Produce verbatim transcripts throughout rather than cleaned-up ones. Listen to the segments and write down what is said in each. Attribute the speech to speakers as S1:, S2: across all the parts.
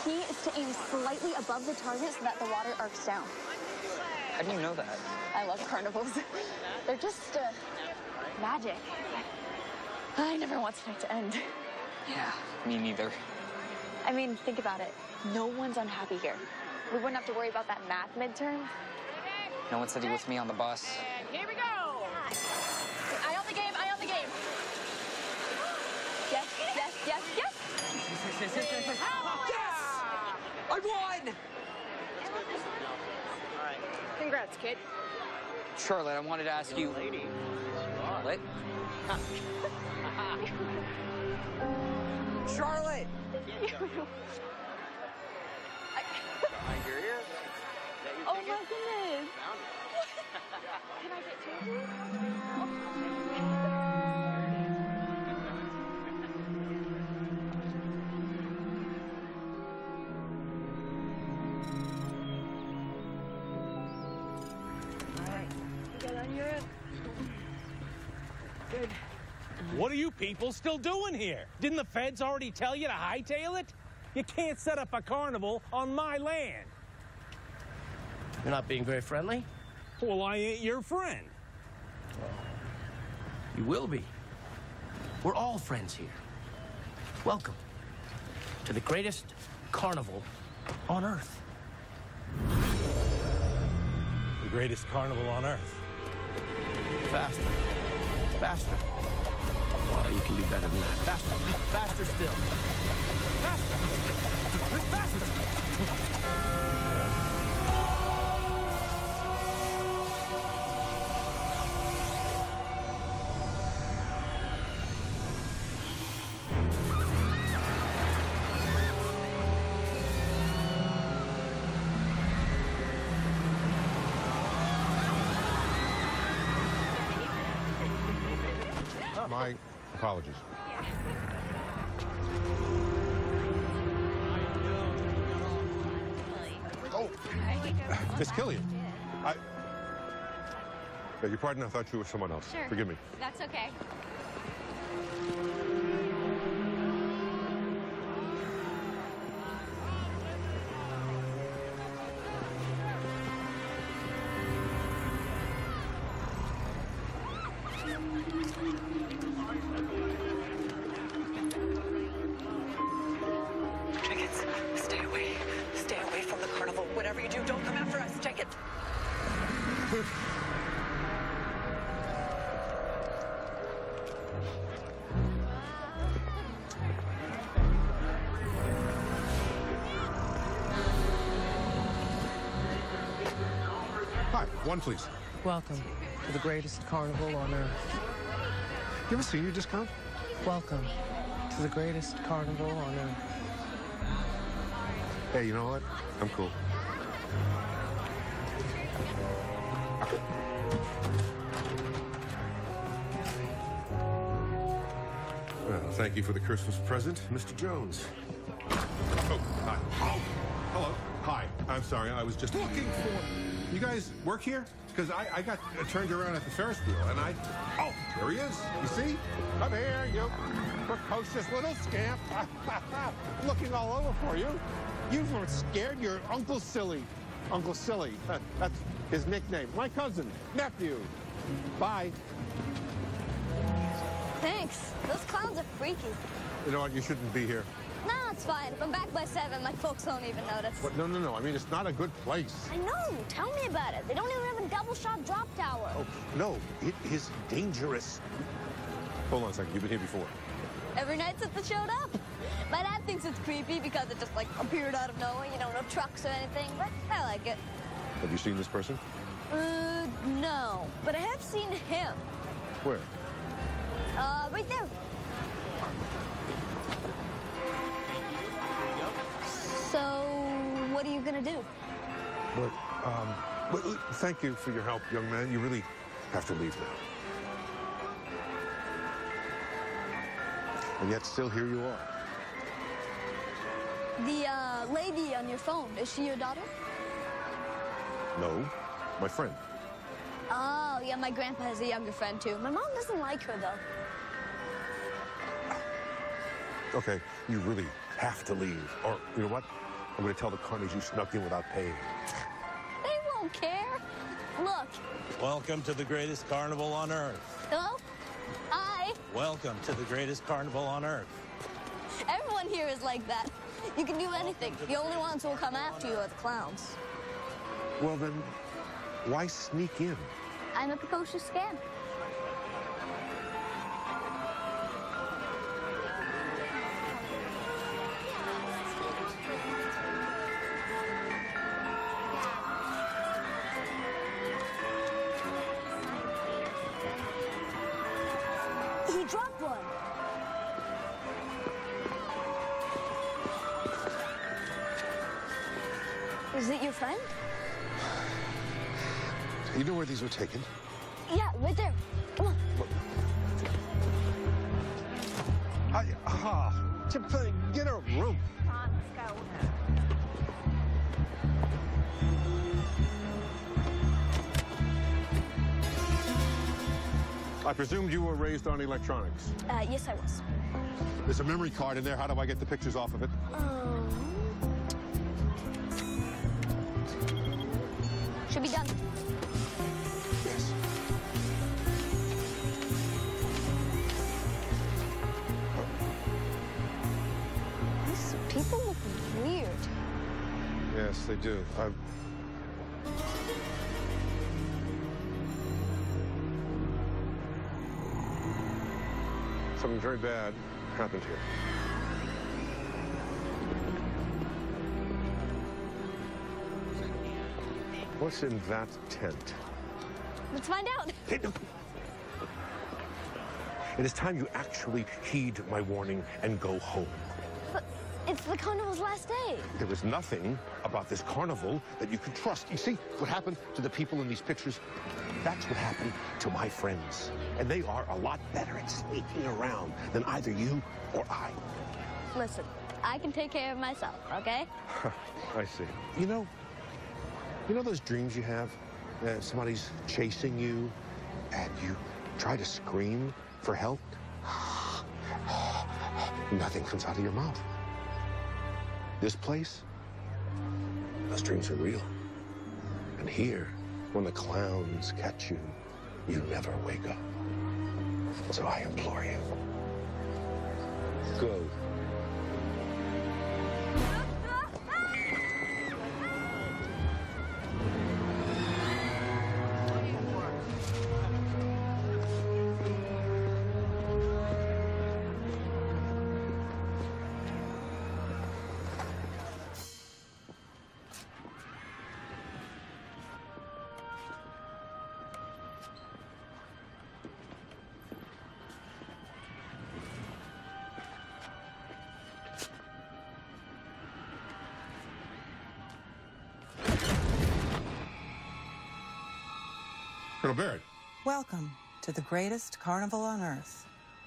S1: key is to aim slightly above the target so that the water arcs down.
S2: How do you know that?
S1: I love carnivals. They're just uh, magic. I never want tonight to end.
S2: Yeah, me neither.
S1: I mean, think about it. No one's unhappy here. We wouldn't have to worry about that math midterm.
S2: No one said he was me on the bus.
S3: And here we go. Eye on the game, eye on the game.
S1: Yes, yes, yes, yes.
S3: Yes!
S2: I won!
S3: Congrats, kid.
S2: Charlotte, I wanted to ask you... Charlotte? Charlotte!
S1: Oh my goodness. Can I get two?
S4: What are you people still doing here? Didn't the feds already tell you to hightail it? You can't set up a carnival on my land.
S5: You're not being very friendly?
S4: Well, I ain't your friend.
S5: You will be. We're all friends here. Welcome to the greatest carnival on Earth.
S4: The greatest carnival on Earth.
S5: Faster. Faster. Oh, you can do better than that. Faster. Faster still. Faster. Faster.
S6: My apologies. Oh, Miss Killian. I beg your pardon, I thought you were someone else.
S1: Sure.
S6: Forgive me.
S1: That's okay.
S2: Tickets, stay away. Stay away from the carnival. Whatever you do, don't come after us. Take it.
S6: Hi, one please.
S7: Welcome to the greatest carnival on Earth.
S6: You have a senior discount?
S7: Welcome to the greatest carnival on Earth.
S6: Hey, you know what? I'm cool. Well, thank you for the Christmas present, Mister Jones. Oh, hi. Oh, hello. Hi. I'm sorry. I was just looking for... You guys work here? Because I, I got uh, turned around at the Ferris wheel, and I... Oh, there he is. You see? Come here, you precocious little scamp. Looking all over for you. You weren't scared. You're Uncle Silly. Uncle Silly. That, that's his nickname. My cousin. Nephew. Bye.
S1: Thanks. Those clowns are freaky.
S6: You know what? You shouldn't be here.
S1: No, it's fine. If I'm back by seven, my folks won't even notice.
S6: But no, no, no. I mean, it's not a good place.
S1: I know. Tell me about it. They don't even have a double-shot drop tower.
S6: Oh, no. It is dangerous. Hold on a second. You've been here before.
S1: Every night since it showed up. My dad thinks it's creepy because it just, like, appeared out of nowhere. You know, no trucks or anything, but I like it.
S6: Have you seen this person?
S1: Uh, no. But I have seen him.
S6: Where?
S1: Uh, right there. So, what are you gonna do?
S6: But, um, but, uh, thank you for your help, young man. You really have to leave now. And yet, still here you are.
S1: The, uh, lady on your phone, is she your daughter?
S6: No, my friend.
S1: Oh, yeah, my grandpa has a younger friend, too. My mom doesn't like her, though.
S6: Okay, you really have to leave. Or, you know what? I'm going to tell the carnies you snuck in without paying.
S1: They won't care. Look.
S4: Welcome to the greatest carnival on earth.
S1: Hello? Hi.
S4: Welcome to the greatest carnival on earth.
S1: Everyone here is like that. You can do anything. The only ones who will come after you are the clowns.
S6: Well, then, why sneak in?
S1: I'm a precocious scam. He dropped one. Is it your friend?
S6: You know where these were taken?
S1: Yeah, right there. Come on.
S6: I, ah, get a room. I presumed you were raised on electronics.
S1: Uh, yes, I was.
S6: There's a memory card in there. How do I get the pictures off of it?
S1: Um, should be done.
S6: Yes.
S1: These people look weird.
S6: Yes, they do. I've... Something very bad happened here. What's in that tent?
S1: Let's find out.
S6: It is time you actually heed my warning and go home.
S1: But it's the carnival's last day.
S6: There is nothing about this carnival that you can trust. You see what happened to the people in these pictures? That's what happened to my friends. And they are a lot better at sneaking around than either you or I.
S1: Listen, I can take care of myself, okay?
S6: I see. You know, you know those dreams you have? Uh, somebody's chasing you and you try to scream for help? Nothing comes out of your mouth. This place, those dreams are real. And here, when the clowns catch you, you never wake up. So I implore you, go. Colonel Barrett.
S2: Welcome to the greatest carnival on earth.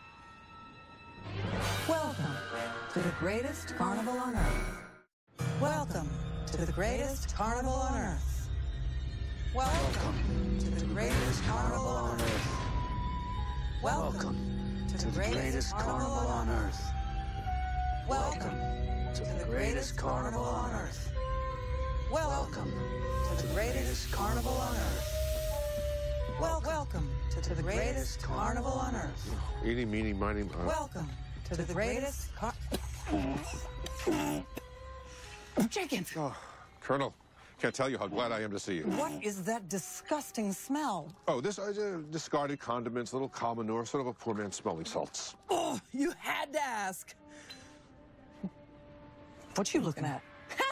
S2: Welcome to the greatest carnival on earth. Welcome to the greatest carnival on earth. Welcome to the greatest carnival on earth. Welcome to the greatest carnival on earth. Welcome to the greatest carnival on earth. Welcome to the greatest carnival on earth. Well, welcome to the greatest carnival on earth.
S6: Eeny, meeny, miny, uh...
S2: Welcome to the greatest car... Jenkins!
S6: Oh, Colonel, can't tell you how glad I am to see you.
S2: What is that disgusting smell?
S6: Oh, this uh, discarded condiments, a little cow manure, sort of a poor man's smelling salts.
S2: Oh, you had to ask. What you looking at?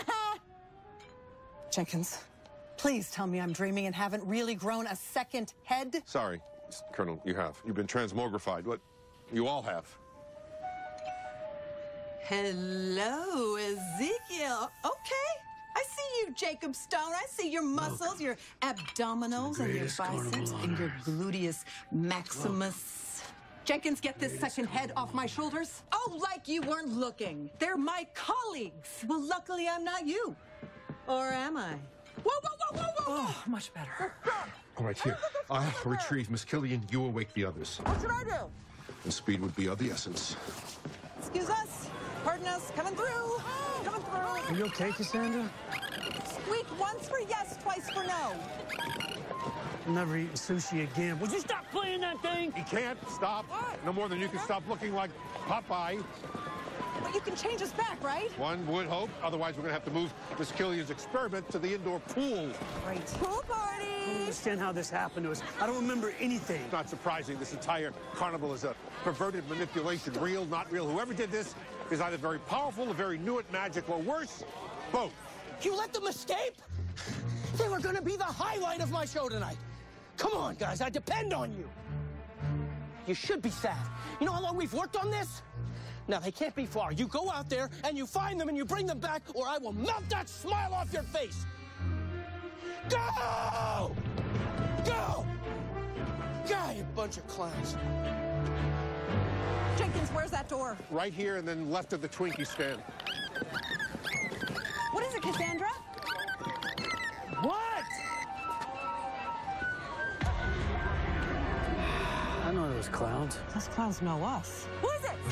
S2: Jenkins, please tell me I'm dreaming and haven't really grown a second head.
S6: Sorry, Colonel, you have. You've been transmogrified. What? You all have.
S2: Hello, Ezekiel. Okay. I see you, Jacob Stone. I see your muscles, your abdominals, and your biceps, and your gluteus maximus. Jenkins, get this second head off my shoulders. Oh, like you weren't looking. They're my colleagues. Well, luckily I'm not you. Or am I? Whoa, whoa, whoa, whoa, whoa! Oh, much better.
S6: All right, here. I'll retrieve Miss Killian. You awake the others.
S2: What should I do?
S6: And speed would be of the essence.
S2: Excuse us. Pardon us. Coming through. coming through.
S8: Are you okay, Cassandra?
S2: Squeak once for yes, twice for no.
S8: I'm never eating sushi again. Would you stop playing that thing?
S6: He can't stop.
S2: What?
S6: No more than you can stop looking like Popeye.
S2: But you can change us back, right?
S6: One would hope. Otherwise, we're going to have to move Miss Killian's experiment to the indoor pool.
S2: Great. Pool party!
S8: I don't understand how this happened to us. I don't remember anything.
S6: It's not surprising. This entire carnival is a perverted manipulation. Real, not real. Whoever did this is either very powerful or very new at magic, or worse, both.
S5: You let them escape? They were gonna be the highlight of my show tonight. Come on, guys, I depend on you. You should be sad. You know how long we've worked on this? Now, they can't be far. You go out there and you find them and you bring them back, or I will melt that smile off your face. Go! Go! God, you bunch of clowns.
S2: Jenkins, where's that door?
S6: Right here and then left of the Twinkie stand.
S2: What is it, Cassandra?
S8: What? I know those clowns.
S2: Those clowns know us. Who is it?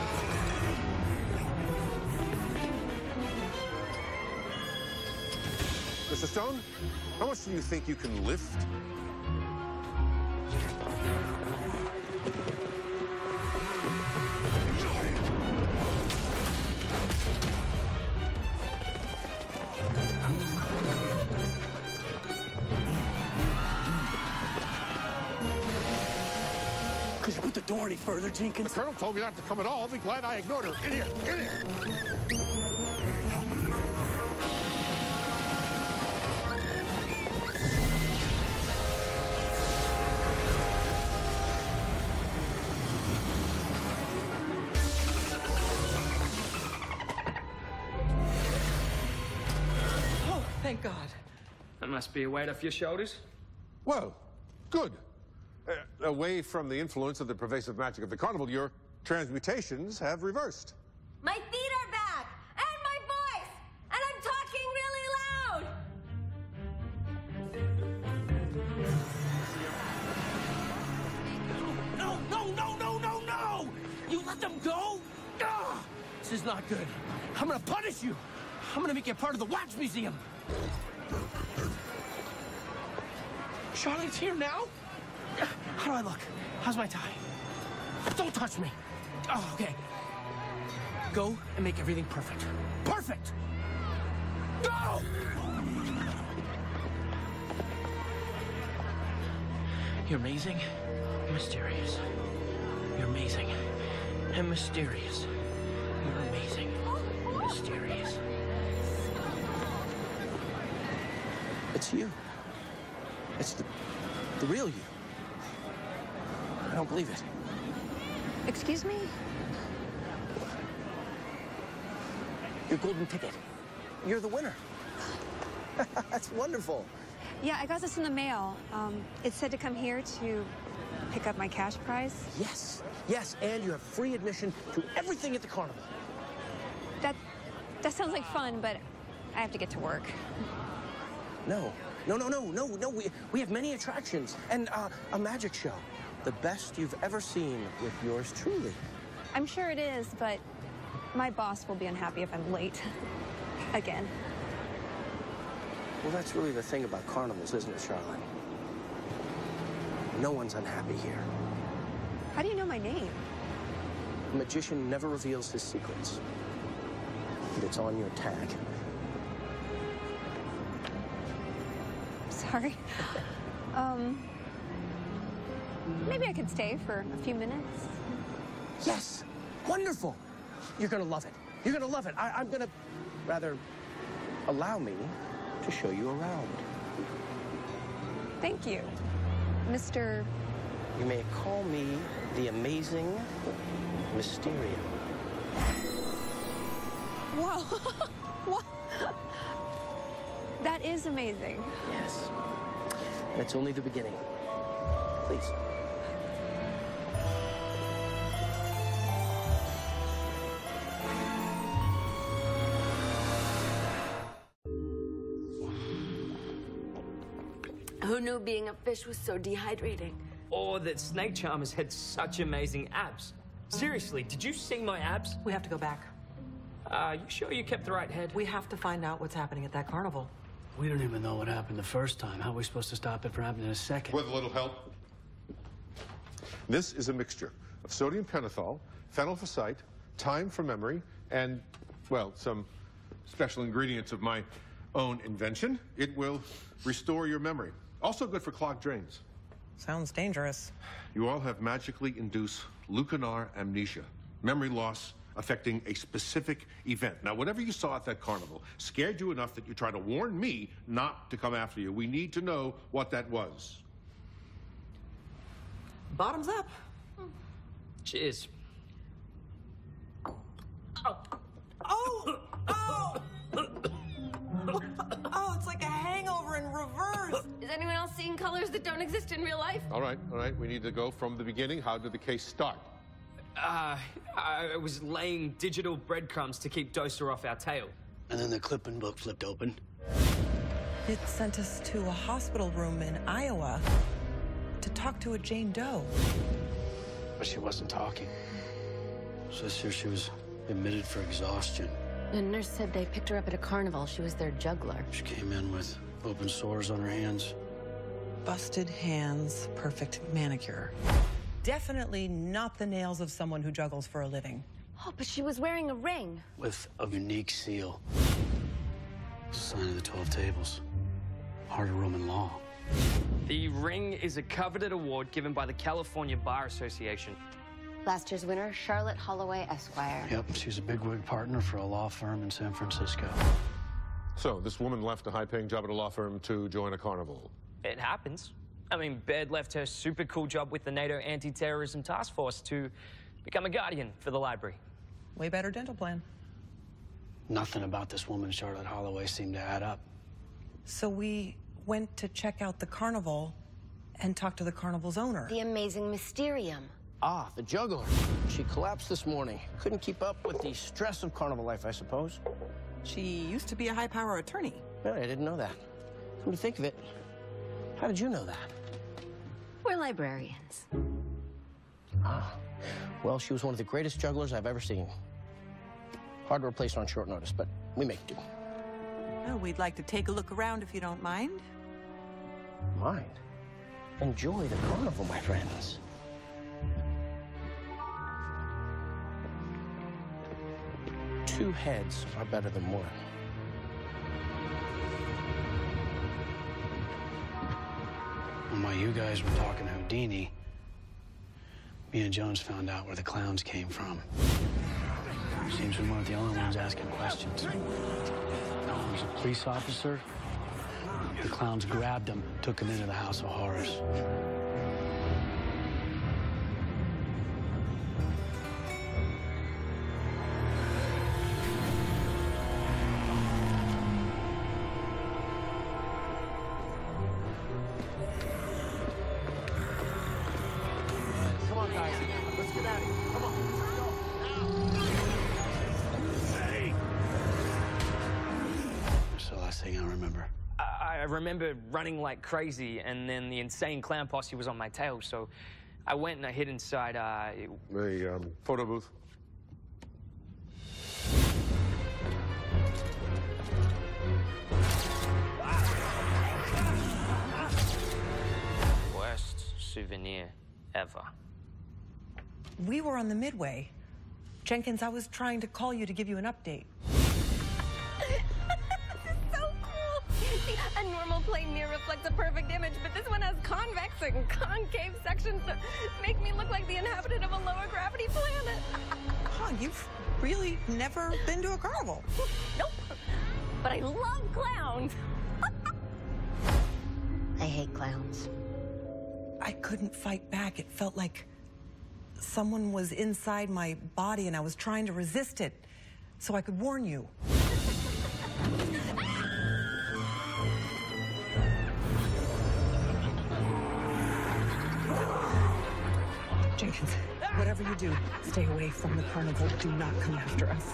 S6: Mister Stone, how much do you think you can lift?
S8: Could you put the door any further, Jenkins?
S6: The Colonel told me not to come at all. I'll be glad I ignored her. In here, in here.
S2: Oh, thank God.
S9: That must be a weight off your shoulders.
S6: Well, good. Uh, away from the influence of the pervasive magic of the carnival, your transmutations have reversed.
S1: My feet are back, and my voice, and I'm talking really loud.
S5: No, no, no, no, no, no! You let them go? Ah, this is not good. I'm gonna punish you. I'm gonna make you part of the Wax Museum. Charlotte's here now? How do I look? How's my tie? Don't touch me. Oh, okay. Go and make everything perfect. Perfect! Go! You're amazing and mysterious. You're amazing and mysterious. You're amazing and mysterious. It's you. It's the, the real you. I don't believe it.
S1: Excuse me?
S5: Your golden ticket. You're the winner. That's wonderful.
S10: Yeah, I got this in the mail. Um, it said to come here to pick up my cash prize.
S5: Yes, yes, and you have free admission to everything at the carnival.
S10: That, that sounds like fun, but I have to get to work.
S5: No, no, no, no, no, no. We, we have many attractions and uh, a magic show. The best you've ever seen with yours truly.
S10: I'm sure it is, but my boss will be unhappy if I'm late. Again.
S5: Well, that's really the thing about carnivals, isn't it, Charlotte? No one's unhappy here.
S10: How do you know my name?
S5: A magician never reveals his secrets. And it's on your tag.
S10: Sorry. Um, maybe I could stay for a few minutes.
S5: Yes, wonderful. You're gonna love it. You're gonna love it. I, I'm gonna, rather, allow me to show you around.
S10: Thank you, Mister
S5: You may call me the amazing Mysterium.
S10: Whoa. What? That is amazing.
S5: Yes. And it's only the beginning. Please.
S11: Who knew being a fish was so dehydrating?
S9: Or that snake charmers had such amazing abs. Seriously, did you see my abs?
S12: We have to go back.
S9: Uh, you sure you kept the right head?
S12: We have to find out what's happening at that carnival.
S7: We don't even know what happened the first time. How are we supposed to stop it from happening a second?
S6: With a little help. This is a mixture of sodium pentothal, phenylphosite, time for memory, and, well, some special ingredients of my own invention. It will restore your memory. Also good for clogged drains.
S12: Sounds dangerous.
S6: You all have magically induced leuconar amnesia, memory loss affecting a specific event. Now, whatever you saw at that carnival scared you enough that you tried to warn me not to come after you. We need to know what that was.
S12: Bottoms up.
S9: Cheers.
S12: Oh! Oh! Oh! Oh, it's like a hangover in reverse.
S11: Is anyone else seeing colors that don't exist in real life?
S6: All right, all right. We need to go from the beginning. How did the case start?
S9: Uh, I was laying digital breadcrumbs to keep Doser off our tail.
S7: And then the clipping book flipped open.
S12: It sent us to a hospital room in Iowa to talk to a Jane Doe.
S7: But she wasn't talking. Sister, she was admitted for exhaustion.
S11: The nurse said they picked her up at a carnival. She was their juggler.
S7: She came in with open sores on her hands.
S12: Busted hands, perfect manicure. Definitely not the nails of someone who juggles for a living.
S11: Oh, but she was wearing a ring.
S7: With a unique seal. It's a sign of the Twelve Tables. Heart of Roman law.
S9: The ring is a coveted award given by the California Bar Association.
S11: Last year's winner, Charlotte Holloway, Esquire.
S7: Yep, she's a bigwig partner for a law firm in San Francisco.
S6: So, this woman left a high-paying job at a law firm to join a carnival.
S9: It happens. I mean, Baird left her super cool job with the NATO Anti-Terrorism Task Force to become a guardian for the library.
S12: Way better dental plan.
S7: Nothing about this woman, Charlotte Holloway, seemed to add up.
S12: So we went to check out the carnival and talk to the carnival's owner.
S11: The amazing Mysterium.
S5: Ah, the juggler. She collapsed this morning. Couldn't keep up with the stress of carnival life, I suppose.
S12: She used to be a high-power attorney.
S5: Really, I didn't know that. Come to think of it, how did you know that?
S11: We're librarians.
S5: Ah, well, she was one of the greatest jugglers I've ever seen. Hard to replace on short notice, but we make do.
S12: Well, we'd like to take a look around if you don't mind.
S5: Mind? Enjoy the carnival, my friends. Two heads are better than one.
S7: And while you guys were talking Houdini, me and Jones found out where the clowns came from. Seems we weren't the only ones asking questions. There was a police officer. The clowns grabbed him, took him into the House of Horrors.
S5: Come on, guys. Let's get out of here. Come on.
S7: That's the last thing I remember.
S9: I, I remember running like crazy, and then the insane clown posse was on my tail, so I went and I hid inside uh,
S6: The um, photo booth.
S9: worst souvenir ever.
S12: We were on the Midway. Jenkins, I was trying to call you to give you an update.
S1: So cool. See, a normal plane mirror reflects a perfect image, but this one has convex and concave sections that make me look like the inhabitant of a lower gravity planet.
S12: Huh, you've really never been to a carnival?
S1: Nope. But I love clowns.
S11: I hate clowns.
S12: I couldn't fight back. It felt like someone was inside my body and I was trying to resist it so I could warn you. Jenkins, whatever you do, stay away from the carnival. Do not come after us.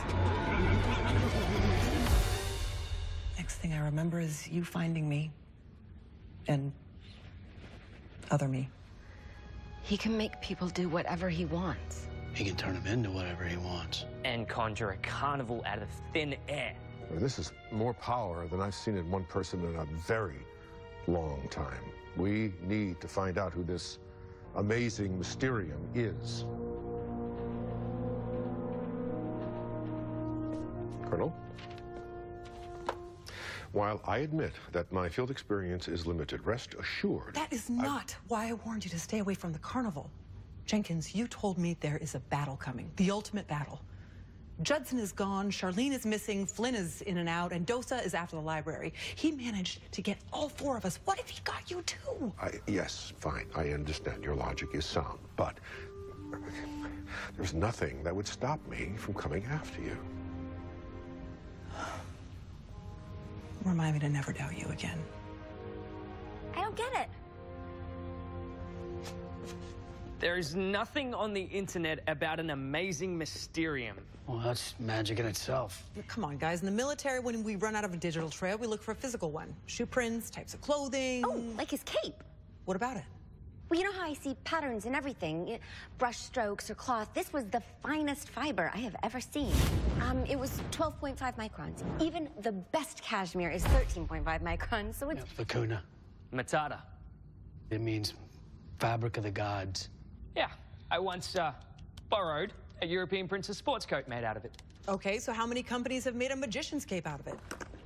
S12: Next thing I remember is you finding me and other me.
S11: He can make people do whatever he wants.
S7: he can turn him into whatever he wants.
S9: And conjure a carnival out of thin air.
S6: Well, this is more power than I've seen in one person in a very long time. We need to find out who this amazing Mysterium is. Colonel? While I admit that my field experience is limited, rest assured...
S12: That is not I... why I warned you to stay away from the carnival. Jenkins, you told me there is a battle coming, the ultimate battle. Judson is gone, Charlene is missing, Flynn is in and out, and Dosa is after the library. He managed to get all four of us. What if he got you too?
S6: I, yes, fine. I understand your logic is sound, but there's nothing that would stop me from coming after you.
S12: Remind me to never doubt you again.
S1: I don't get it.
S9: There is nothing on the internet about an amazing Mysterium.
S7: Well, that's magic in itself.
S12: Come on, guys. In the military, when we run out of a digital trail, we look for a physical one. Shoe prints, types of clothing.
S1: Oh, like his cape.
S12: What about it?
S1: Well, you know how I see patterns in everything, brush strokes or cloth. This was the finest fiber I have ever seen. Um, it was twelve point five microns. Even the best cashmere is thirteen point five microns, so it's...
S7: Yeah, Vicuna.
S9: Matata.
S7: It means fabric of the gods.
S9: Yeah, I once uh, borrowed a European princess sports coat made out of it.
S12: Okay, so how many companies have made a magician's cape out of it?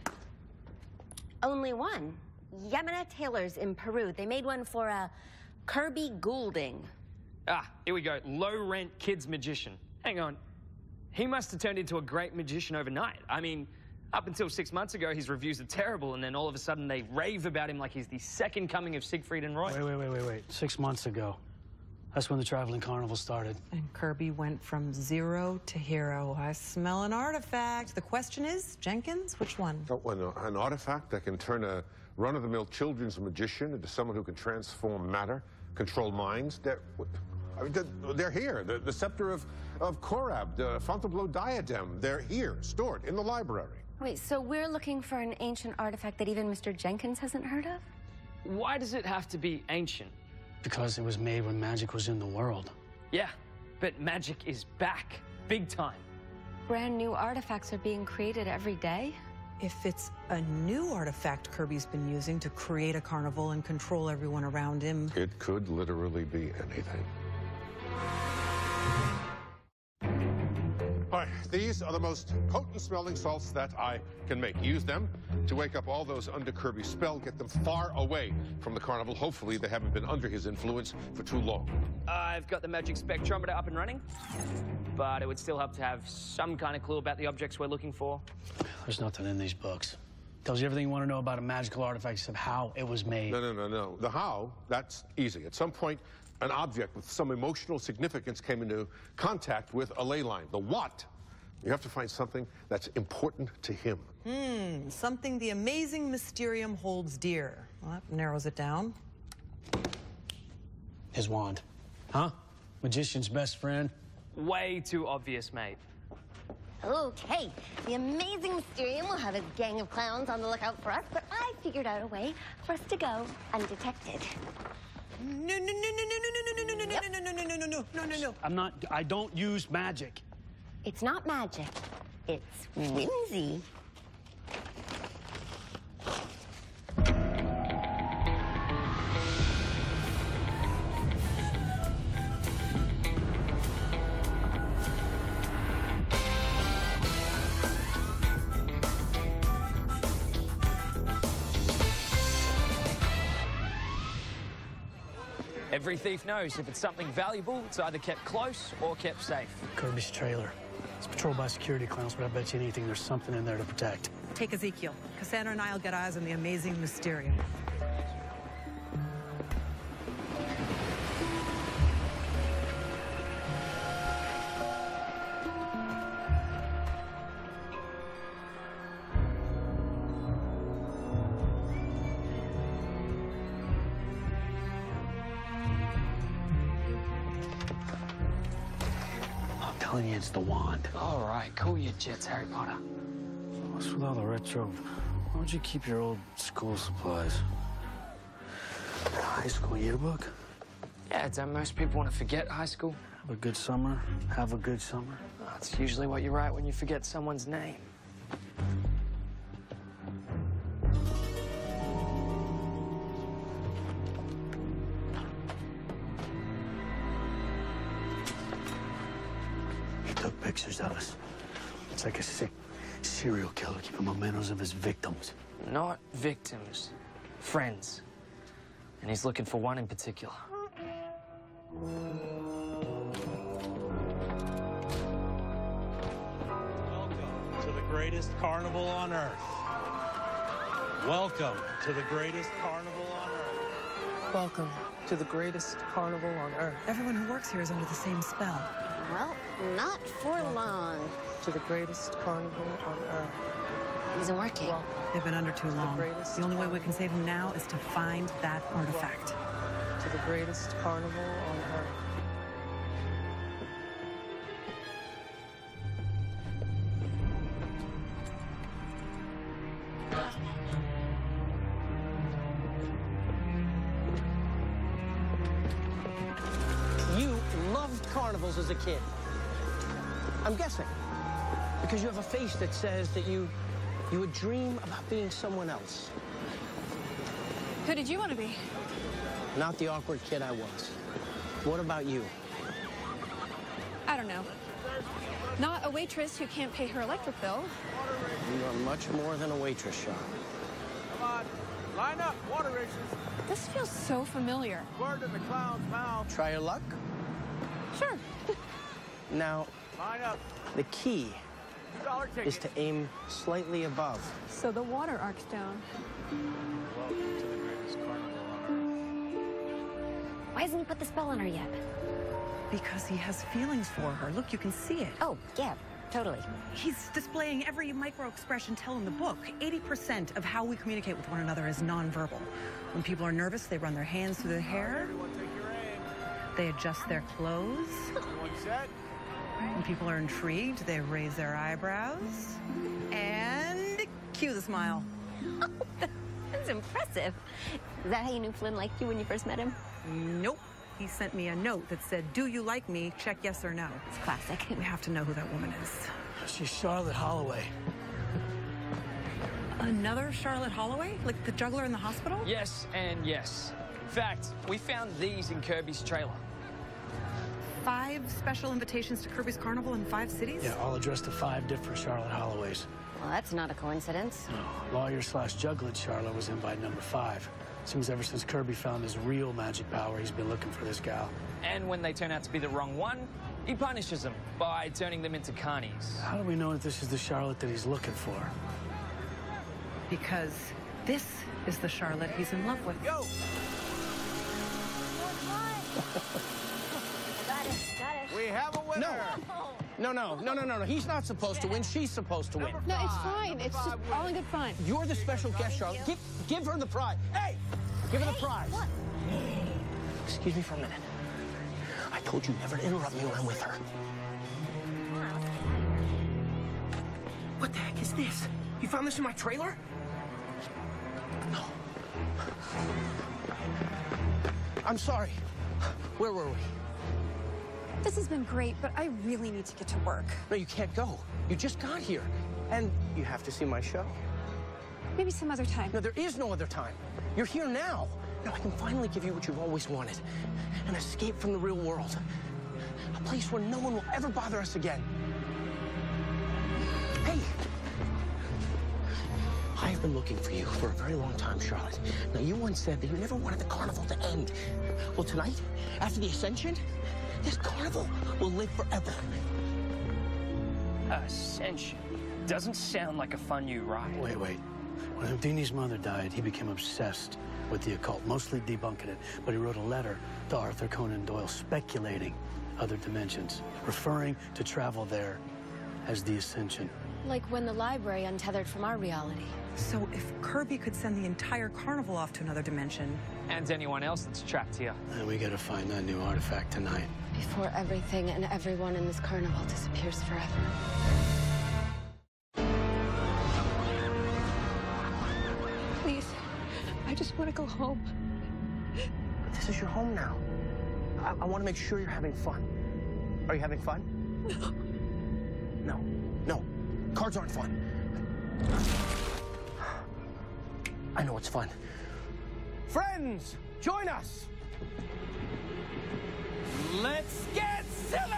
S1: Only one. Yamina Tailors in Peru. They made one for uh, Kirby Goulding.
S9: Ah, here we go. Low-rent kids magician. Hang on. He must have turned into a great magician overnight. I mean, up until six months ago, his reviews are terrible, and then all of a sudden they rave about him like he's the second coming of Siegfried and Roy.
S7: Wait, wait, wait, wait, wait. Six months ago. That's when the traveling carnival started.
S12: And Kirby went from zero to hero. I smell an artifact. The question is, Jenkins, which one?
S6: Oh, an, an artifact that can turn a run-of-the-mill children's magician into someone who can transform matter, control minds. They're, I mean, they're here. The, the scepter of, of Korab, the Fontainebleau diadem, they're here, stored in the library.
S1: Wait, so we're looking for an ancient artifact that even Mister Jenkins hasn't heard of?
S9: Why does it have to be ancient?
S7: Because it was made when magic was in the world.
S9: Yeah, but magic is back, big time.
S1: Brand new artifacts are being created every day.
S12: If it's a new artifact Kirby's been using to create a carnival and control everyone around him...
S6: It could literally be anything. All right, these are the most potent smelling salts that I can make. Use them to wake up all those under Kirby's spell, get them far away from the carnival. Hopefully they haven't been under his influence for too long.
S9: I've got the magic spectrometer up and running, but it would still help to have some kind of clue about the objects we're looking for.
S7: There's nothing in these books. Tells you everything you want to know about a magical artifact except how it was made.
S6: No, no, no, no. The how, that's easy. At some point, an object with some emotional significance came into contact with a ley line. The what? You have to find something that's important to him.
S12: Hmm, something the amazing Mysterium holds dear. Well, that narrows it down.
S7: His wand. Huh? Magician's best friend?
S9: Way too obvious, mate.
S1: Okay, the amazing Mysterium will have his gang of clowns on the lookout for us, but I figured out a way for us to go undetected.
S12: No, no, no, no, no, no, no, no, no, no, no, no, no, no, no, no, no, no.
S7: I'm not, I don't use magic.
S1: It's not magic. It's whimsy.
S9: Every thief knows if it's something valuable, it's either kept close or kept safe.
S7: Kirby's trailer. It's patrolled by security clowns, but I bet you anything there's something in there to protect.
S12: Take Ezekiel. Cassandra and I'll get eyes on the amazing Mysterium.
S7: I'm telling you, it's the wand.
S9: All right, cool your jets, Harry Potter.
S7: What's with all the retro? Why don't you keep your old school supplies? High school yearbook?
S9: Yeah, don't most people want to forget high school?
S7: Have a good summer. Have a good summer.
S9: That's usually what you write when you forget someone's name.
S7: He took pictures of us. It's like a sick serial killer keeping mementos of his victims.
S9: Not victims. Friends. And he's looking for one in particular.
S4: Welcome to the greatest carnival on earth. Welcome to the greatest carnival on earth.
S13: Welcome to the greatest carnival on earth.
S12: Everyone who works here is under the same spell.
S1: Well, not for long.
S13: To the greatest carnival on earth.
S1: He isn't working.
S13: Welcome.
S12: They've been under too long.
S13: greatest
S12: The only way we can save him now is to find that artifact.
S13: To the greatest carnival on earth.
S5: You loved carnivals as a kid. I'm guessing. Because you have a face that says that you, you would dream about being someone else.
S10: Who did you want to be?
S5: Not the awkward kid I was. What about you?
S10: I don't know. Not a waitress who can't pay her electric bill.
S5: You are much more than a waitress, Sean.
S4: Come on, line up, water races.
S10: This feels so familiar.
S4: Word in the clown's mouth.
S5: Try your luck?
S10: Sure.
S5: Now,
S4: Line up.
S5: the key
S4: Dollar ticket.
S5: is to aim slightly above.
S10: So the water arcs down.
S4: Welcome to the greatest carnival on earth.
S1: Why hasn't he put the spell on her yet?
S12: Because he has feelings for her. Look, you can see it.
S1: Oh, yeah, totally.
S12: He's displaying every micro-expression tell in the book. eighty percent of how we communicate with one another is nonverbal. When people are nervous, they run their hands through their hair.
S4: Everyone take your aim.
S12: They adjust their clothes.
S4: Everyone set.
S12: When people are intrigued, they raise their eyebrows. And cue the smile.
S1: That's impressive. Is that how you knew Flynn liked you when you first met him?
S12: Nope. He sent me a note that said, do you like me? Check yes or no.
S1: It's classic.
S12: We have to know who that woman is.
S7: She's Charlotte Holloway.
S12: Another Charlotte Holloway? Like the juggler in the hospital?
S9: Yes and yes. In fact, we found these in Kirby's trailer.
S12: Five special invitations to Kirby's Carnival in five cities?
S7: Yeah, all addressed to five different Charlotte Holloways.
S1: Well, that's not a coincidence.
S7: No, lawyer slash juggler Charlotte was invite number five. Seems ever since Kirby found his real magic power, he's been looking for this gal.
S9: And when they turn out to be the wrong one, he punishes them by turning them into carnies.
S7: How do we know that this is the Charlotte that he's looking for?
S12: Because this is the Charlotte he's in love with.
S4: Go!
S1: Got it, got it.
S4: We have a winner.
S5: No, no, no, no, no, no. He's not supposed to win. She's supposed to win.
S10: No, it's fine. It's just all in good fun.
S5: You're the special guest, Charlotte. Give, give her the prize. Hey, give her the prize.
S1: What?
S5: Excuse me for a minute. I told you never to interrupt me when I'm with her. What the heck is this? You found this in my trailer? No. I'm sorry. Where were we?
S10: This has been great, but I really need to get to work.
S5: No, you can't go. You just got here. And you have to see my show.
S10: Maybe some other time.
S5: No, there is no other time. You're here now. Now I can finally give you what you've always wanted. An escape from the real world. A place where no one will ever bother us again. Hey! I've been looking for you for a very long time, Charlotte. Now, you once said that you never wanted the carnival to end. Well, tonight, after the Ascension, this carnival will live forever.
S9: Ascension. Doesn't sound like a fun new ride.
S7: Wait, wait. When Houdini's mother died, he became obsessed with the occult, mostly debunking it. But he wrote a letter to Arthur Conan Doyle speculating other dimensions, referring to travel there as the Ascension.
S11: Like when the library untethered from our reality.
S12: So if Kirby could send the entire carnival off to another dimension...
S9: And anyone else that's trapped here.
S7: And we gotta find that new artifact tonight.
S11: Before everything and everyone in this carnival disappears forever.
S10: Please, I just want to go home.
S5: But this is your home now. I, I want to make sure you're having fun. Are you having fun? No. No. Cards aren't fun. I know what's fun. Friends, join us. Let's get silly!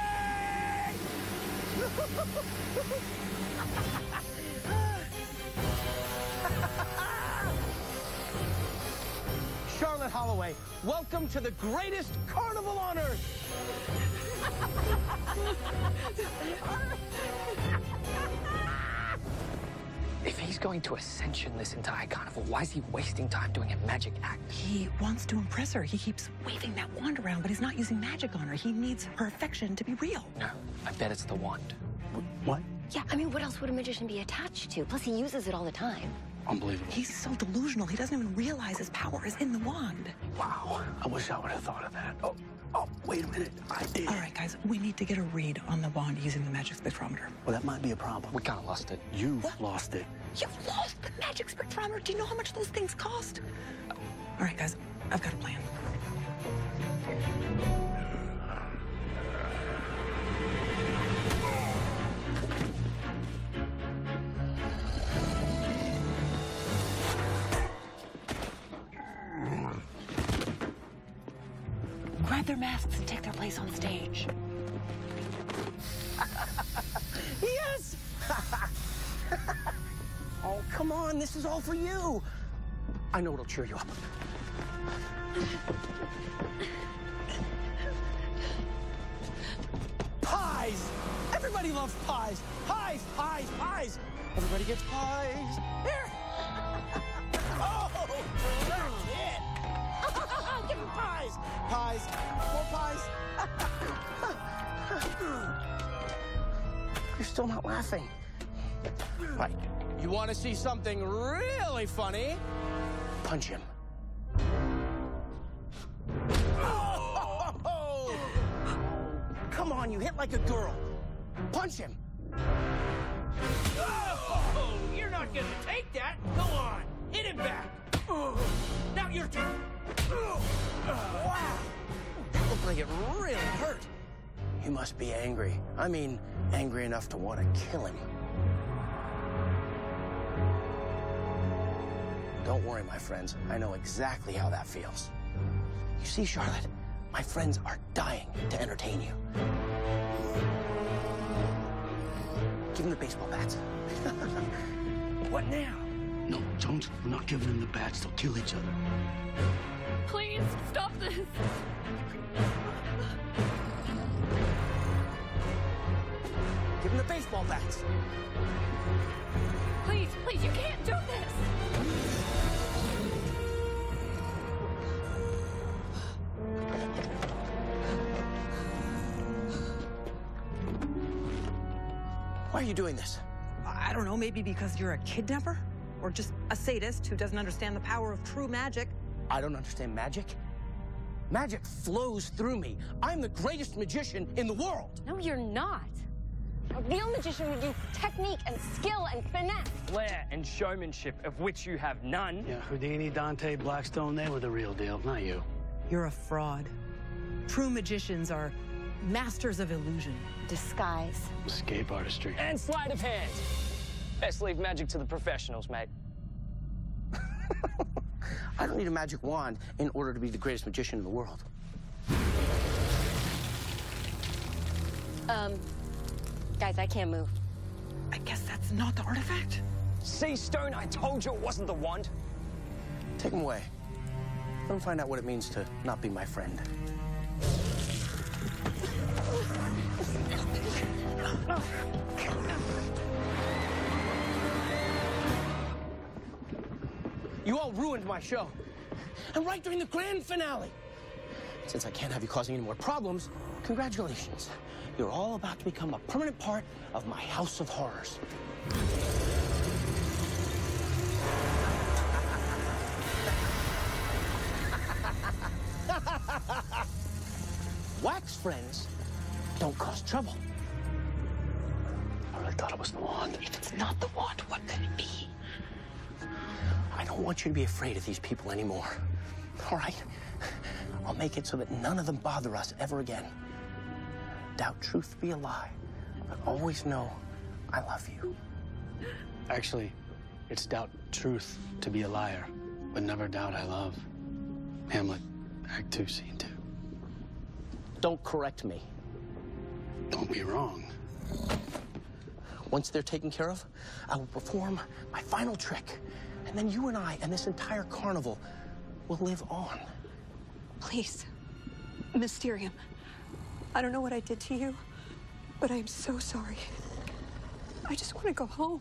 S5: Charlotte Holloway, welcome to the greatest carnival on earth.
S14: If he's going to ascension this entire carnival, why is he wasting time doing a magic act?
S12: He wants to impress her. He keeps waving that wand around, but he's not using magic on her. He needs her affection to be real.
S14: No, I bet it's the wand.
S5: What?
S1: Yeah, I mean, what else would a magician be attached to? Plus, he uses it all the time.
S7: Unbelievable.
S12: He's so delusional, he doesn't even realize his power is in the wand.
S7: Wow. I wish I would have thought of that. Oh, oh, wait a minute. I did.
S12: All right, guys, we need to get a read on the wand using the magic spectrometer.
S7: Well, that might be a problem.
S14: We kind of lost it.
S7: You
S12: What?
S7: lost it.
S12: You've lost the magic spectrometer. Do you know how much those things cost? All right, guys, I've got a plan. Grab their masks and take their place on stage.
S5: Yes! Oh, come on, this is all for you. I know it'll cheer you up. Pies! Everybody loves pies. Pies, pies, pies. Everybody gets pies. Here. Oh, that's it. Give him pies. Pies. More pies. You're still not laughing. Right. You want to see something really funny? Punch him. Oh! Come on, you hit like a girl. Punch him.
S8: Oh, you're not gonna take that. Go on, hit him back. Now your turn.
S5: Wow. That looked like it really hurt. You must be angry. I mean, angry enough to want to kill him. Don't worry, my friends. I know exactly how that feels. You see, Charlotte, my friends are dying to entertain you. Give them the baseball bats. What now?
S7: No, Jones, we're not giving them the bats. They'll kill each other.
S3: Please, stop this.
S5: Give them the baseball bats.
S3: Please, please, you can't do this.
S5: Why are you doing this?
S12: I don't know, maybe because you're a kidnapper? Or just a sadist who doesn't understand the power of true magic?
S5: I don't understand magic. Magic flows through me. I'm the greatest magician in the world.
S1: No, you're not. A real magician would use technique and skill and finesse.
S9: Flair and showmanship, of which you have none.
S7: Yeah, Houdini, Dante, Blackstone, they were the real deal, not you.
S12: You're a fraud. True magicians are masters of illusion.
S1: Disguise.
S7: Escape artistry.
S9: And sleight of hand. Best leave magic to the professionals, mate.
S5: I don't need a magic wand in order to be the greatest magician in the world.
S1: Um, guys, I can't move.
S12: I guess that's not the artifact?
S9: See, Stone, I told you it wasn't the wand.
S5: Take him away. Let him find out what it means to not be my friend. You all ruined my show. And right during the grand finale. Since I can't have you causing any more problems, congratulations. You're all about to become a permanent part of my House of Horrors. Wax friends don't cause trouble.
S7: I really thought it was the wand.
S12: If it's not the wand, what could it be?
S5: I don't want you to be afraid of these people anymore. All right? I'll make it so that none of them bother us ever again. doubt truth be a lie, but always know I love you.
S7: Actually, it's doubt truth to be a liar, but never doubt I love. Hamlet, Act Two, Scene Two.
S5: Don't correct me.
S7: Don't be wrong.
S5: Once they're taken care of, I will perform my final trick, and then you and I and this entire carnival will live on.
S10: Please, Mysterium, I don't know what I did to you, but I am so sorry. I just want to go home.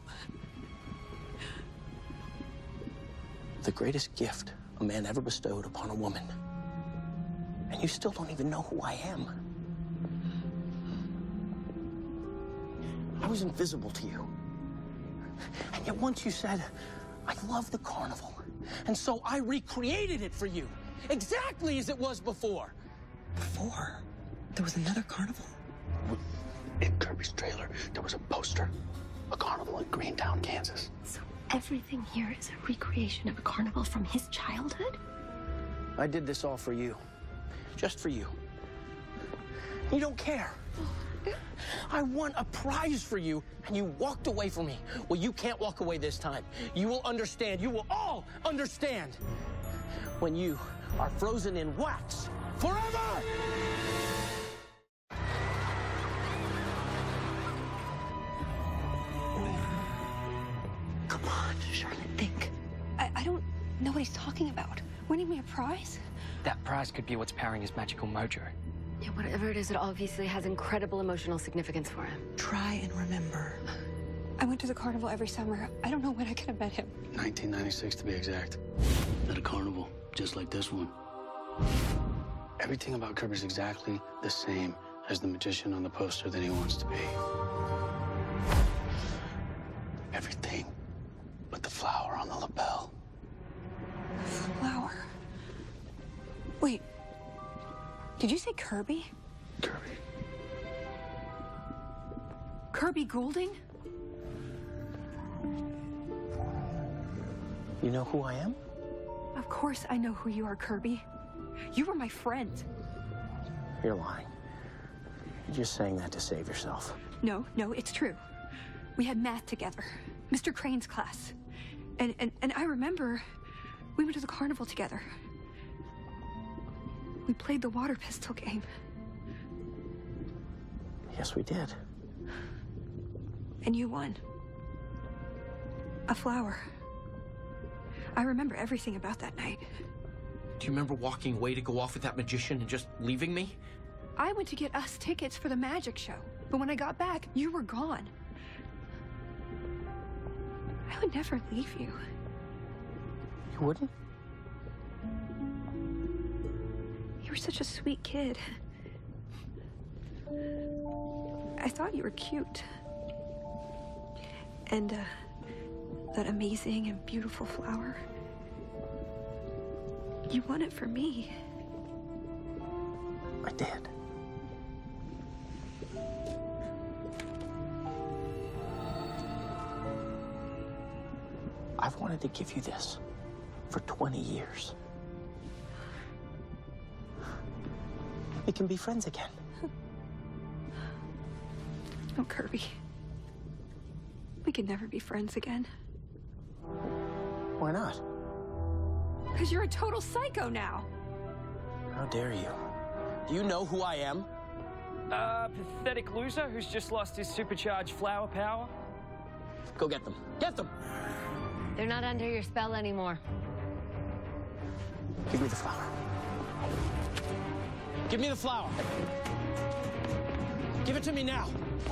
S5: The greatest gift a man ever bestowed upon a woman. And you still don't even know who I am. I was invisible to you. And yet once you said, I love the carnival. And so I recreated it for you, exactly as it was before.
S12: Before? There was another carnival?
S7: In Kirby's trailer, there was a poster. A carnival in Greentown, Kansas.
S1: So everything here is a recreation of a carnival from his childhood?
S5: I did this all for you. Just for you. You don't care. I won a prize for you, and you walked away from me. Well, you can't walk away this time. You will understand. You will all understand. When you are frozen in wax forever!
S10: Come on, Charlotte, think. I, I don't know what he's talking about. Winning me a prize?
S14: That prize could be what's powering his magical mojo.
S11: Yeah, whatever it is, it obviously has incredible emotional significance for him.
S12: Try and remember.
S10: I went to the carnival every summer. I don't know when I could have met him.
S7: nineteen ninety-six to be exact. At a carnival, just like this one. Everything about Kirby's exactly the same as the magician on the poster that he wants to be. Everything but the flower on the lapel.
S10: Flower. Wait. Did you say Kirby?
S7: Kirby.
S10: Kirby Goulding?
S5: You know who I am?
S10: Of course I know who you are, Kirby. You were my friend.
S5: You're lying. You're just saying that to save yourself.
S10: No, no, it's true. We had math together. Mister Crane's class. And, and, and I remember we went to the carnival together. We played the water pistol game.
S5: Yes, we did.
S10: And you won. A flower. I remember everything about that night.
S5: Do you remember walking away to go off with that magician and just leaving me?
S10: I went to get us tickets for the magic show, but when I got back, you were gone. I would never leave you.
S5: You wouldn't?
S10: You were such a sweet kid. I thought you were cute. And, uh, that amazing and beautiful flower. You won it for me.
S5: I did. I've wanted to give you this for twenty years. We can be friends again.
S10: Oh, Kirby. We can never be friends again.
S5: Why not?
S10: Because you're a total psycho now.
S5: How dare you? Do you know who I am?
S9: Uh, pathetic loser who's just lost his supercharged flower power.
S5: Go get them. Get them!
S11: They're not under your spell anymore.
S5: Give me the flower. Give me the flower. Give it to me now.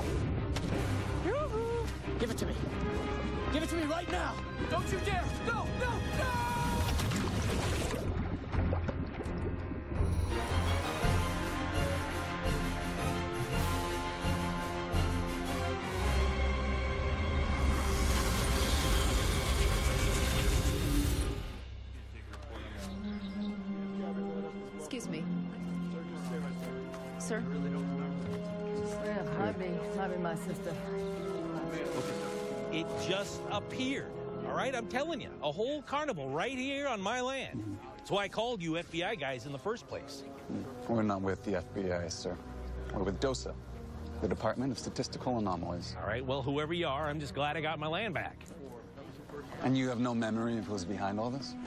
S5: Give it to me. Give it to me right now.
S8: Don't you dare! No, no, no!
S13: Excuse me. Sir?
S15: Yeah, might be, might be my sister.
S4: It just appeared. All right, I'm telling you, a whole carnival right here on my land. That's why I called you F B I guys in the first place.
S16: We're not with the F B I, sir. We're with DOSA. The Department of Statistical Anomalies.
S4: All right, well, whoever you are, I'm just glad I got my land back.
S16: And you have no memory of who's behind all this?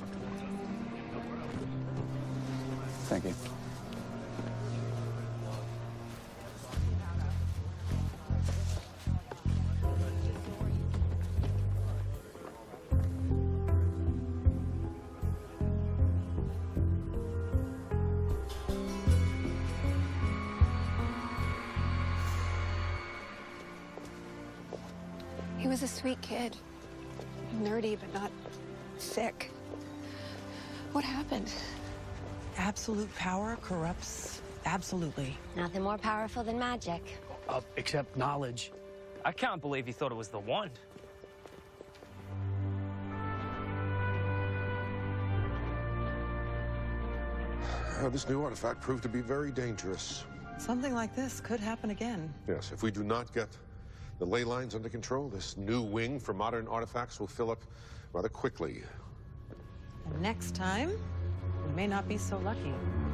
S16: Thank you.
S10: He was a sweet kid. Nerdy, but not sick. What happened?
S12: Absolute power corrupts absolutely.
S1: Nothing more powerful than magic.
S7: Uh, except knowledge.
S9: I can't believe you thought it was the wand.
S6: Uh, this new artifact proved to be very dangerous.
S12: Something like this could happen again.
S6: Yes, if we do not get the ley lines under control, this new wing for modern artifacts will fill up rather quickly.
S12: And next time, we may not be so lucky.